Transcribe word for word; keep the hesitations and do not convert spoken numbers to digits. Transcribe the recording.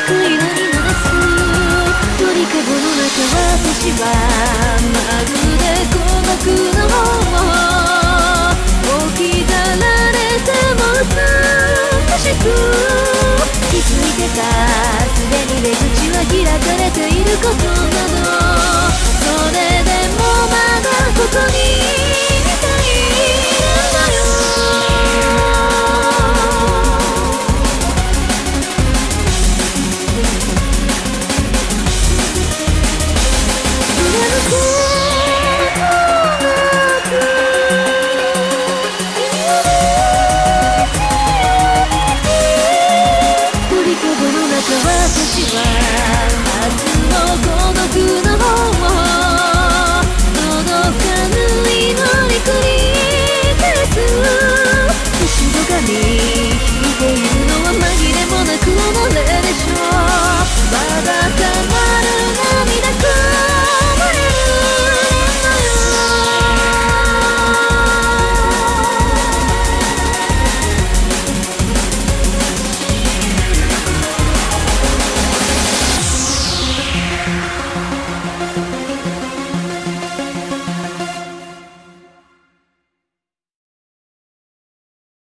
く色にのです鳥かごの中私はまるで鼓膜の方置き去られても美しく気づいてたすでに出口は開かれていることなどそれでもまだここに